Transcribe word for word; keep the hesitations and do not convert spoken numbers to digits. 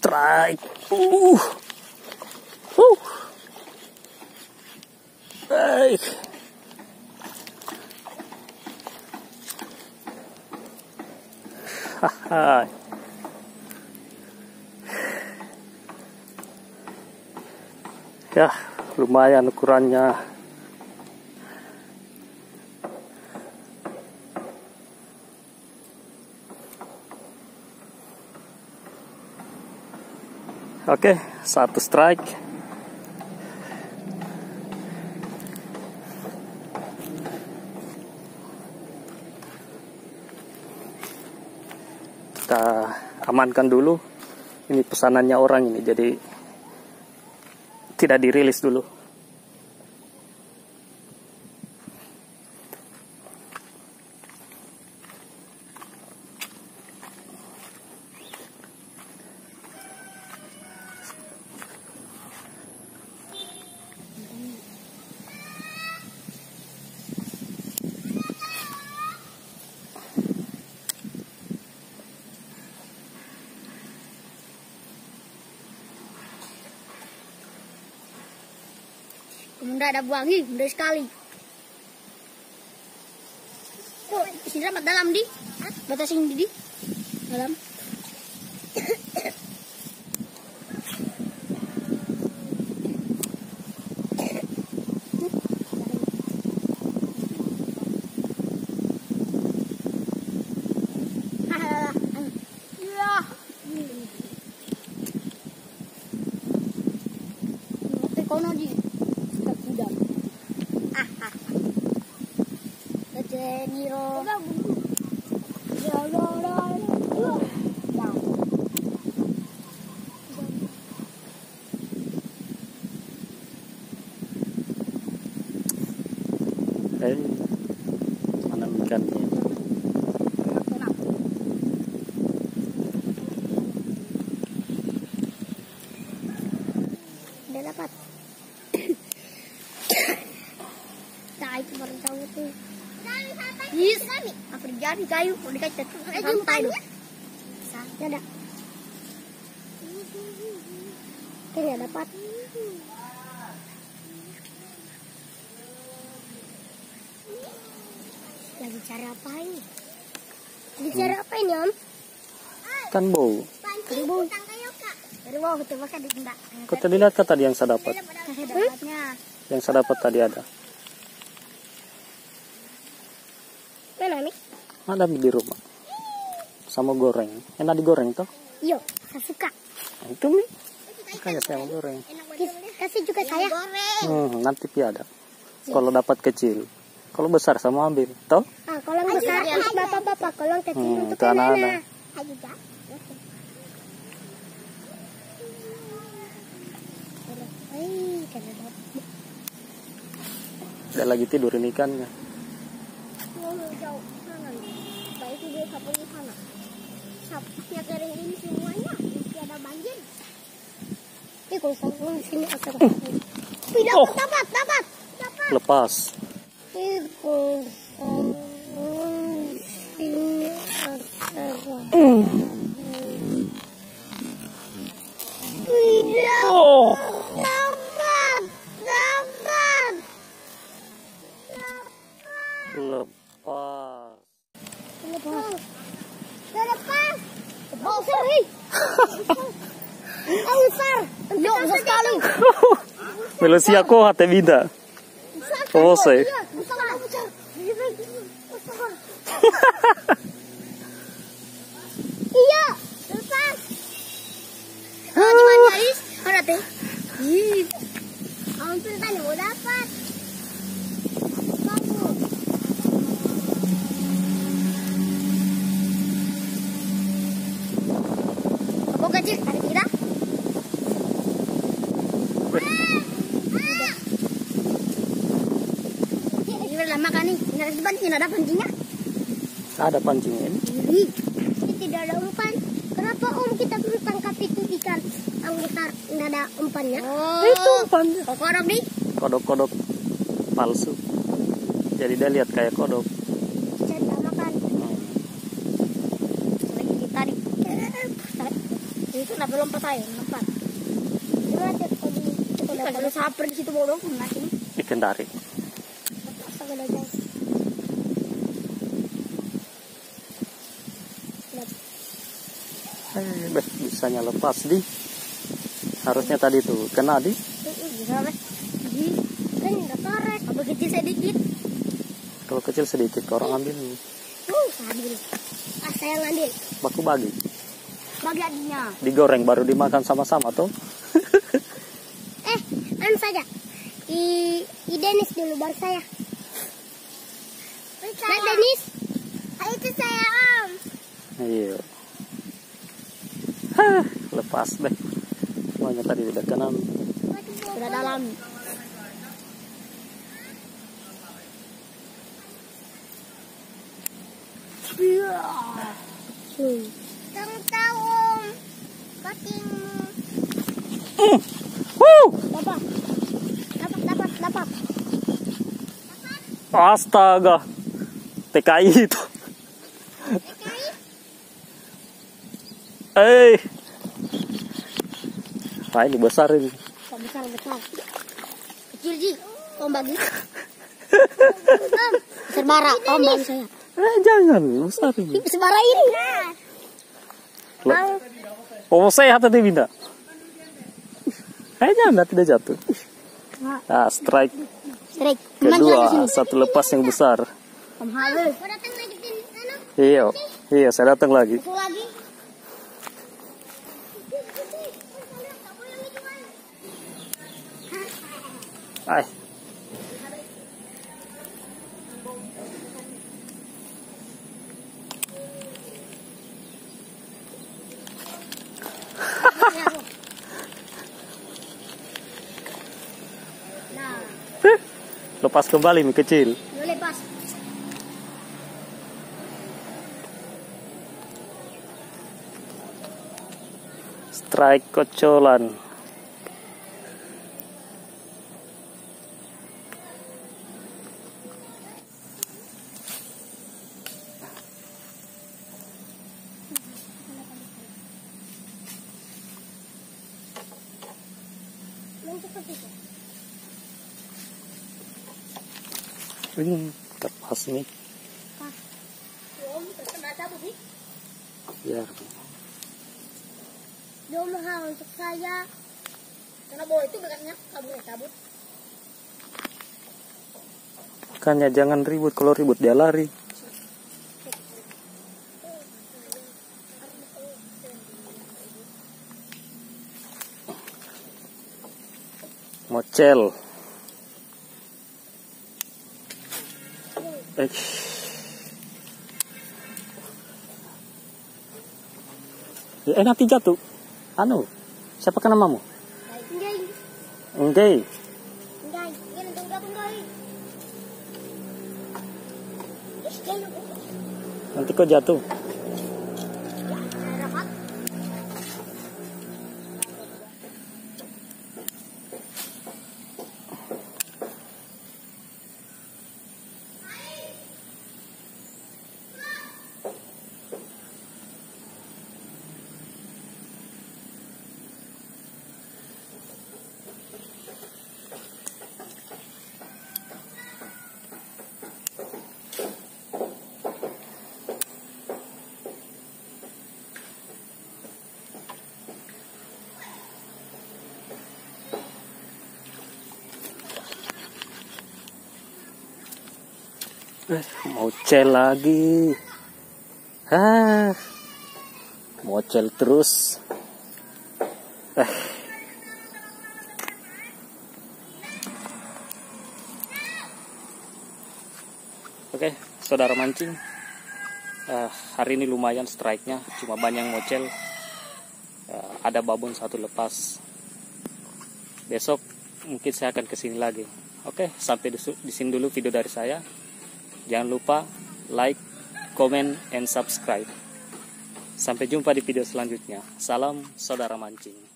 strike. Uh. Uh. Baik. Haha. Ya, lumayan ukurannya. Oke, satu strike. Kita amankan dulu. Ini pesanannya orang ini, jadi tidak dirilis dulu. Bunda ada buangi, bunda sekali. Oh, sini dapat dalam di, batas ini di dalam. Kono di. Niro. Eh, mana ikannya? Udah dapat. Nah, itu baru tahu tuh. Yes, apa jadi kayu mau dikasih santai dong. Ya ada. Kayaknya dapat. Lagi cari apa ini? Lagi cari apa ini, Om? Kan bau. Kan bau. Dari bawah kita pakai di tenda. Kau tadi lihat kan tadi yang saya dapat? Hmm? Yang saya dapat tadi ada. Mana nih? Ada di rumah. Sama goreng. Enak digoreng toh? Iya, saya suka. Nah, itu nih. Makanya saya mau goreng. Kasih juga saya. Hmm, nanti pi ada. Kalau dapat kecil. Kalau besar sama ambil, toh? Ah, kalau yang besar untuk bapak-bapak, kalau yang kecil Hmm, untuk itu anak-anak. anak-anak. Udah lagi tidur ini ikannya. Itu dia sapu di sana. Sapnya kering ini semuanya, tidak ada banjir. Ini kalau sapu di sini akan. Tidak Oh. dapat, dapat, dapat. Lepas. Itu sapu sini akan. Tidak. Oh. Dapat, dapat. Lepas. Lepas. Lepas. Oh, sorry. Oh, besar. Yo, besar sekali. Melusia ko hati bida. Oh, say. Iya, lepas. Oh, cuma guys. Ada teh. Ih. Ampun tadi mau dapat. Bagus. Apa kecil? Ada kira? Ini lama kan nih? Nggak ada pancing, nggak ada pancingnya? Ada pancing ini. Ini tidak ada umpan. Kenapa Om kita perlu tangkap itu ikan yang besar nggak ada umpannya? Oh. Itu umpannya. Kok kodok nih? Kodok-kodok palsu. Jadi dia lihat kayak kodok. Saya tidak makan. Lagi kita di itu tapi lompat aja, lompat. Gimana cek tadi? Kalau saper di situ bodoh, mana sini? Dikendari. Agak jauh. Eh, beh, bisanya lepas di. Harusnya tadi tuh kena di. Bisa beh. Di, kan nggak tarik. Apa kecil sedikit? Kalau kecil sedikit, orang ambil. Uh, ambil. Ah, saya ngambil. Baku bagi. Bagi adiknya. Digoreng baru dimakan sama-sama tuh. Eh, anu saja. I, I Denis dulu baru saya. Nah, Denis. Ah, itu saya Om. Iya. Hah, lepas deh. Semuanya tadi udah kena. Udah dalam. Iya. Hmm. Tang tahu Om. Kakimu. Mm. Woo! Dapat. Dapat, dapat, dapat. Astaga. T K I itu. Eh. Nah, ini besar ini. Besar, besar. Kecil Ji. Om bagi. Om. Sebara. Om bagi saya. Eh, jangan. Besar ini. Sebara ini. Loh. Oh, sehat tadi Binda. Eh, jangan tidak jatuh. Nah, strike. Strike. Kedua, satu lepas yang besar. Om halus. Iya, iya, saya datang lagi. Satu lagi. Ay. Nah, Lepas kembali mie kecil. lepas. Strike kocolan. Ini lepas nih. Ya. Dia mahal untuk saya. Karena bawa itu bekasnya kabur cabut. Makanya jangan ribut, kalau ribut dia lari. Mocel. Eh. Ya, eh, nanti jatuh. Anu, siapa kan namamu? Enggak. Enggak. Enggak. Ini enggak enggak. Nanti kau jatuh. Eh, mocel lagi. Hah. Mocel terus. Eh. Oke, saudara mancing. Uh, hari ini lumayan strike-nya, cuma banyak mocel. Uh, ada babon satu lepas. Besok mungkin saya akan kesini lagi. Oke, sampai di sini dulu video dari saya. Jangan lupa like, comment, and subscribe. Sampai jumpa di video selanjutnya. Salam saudara mancing.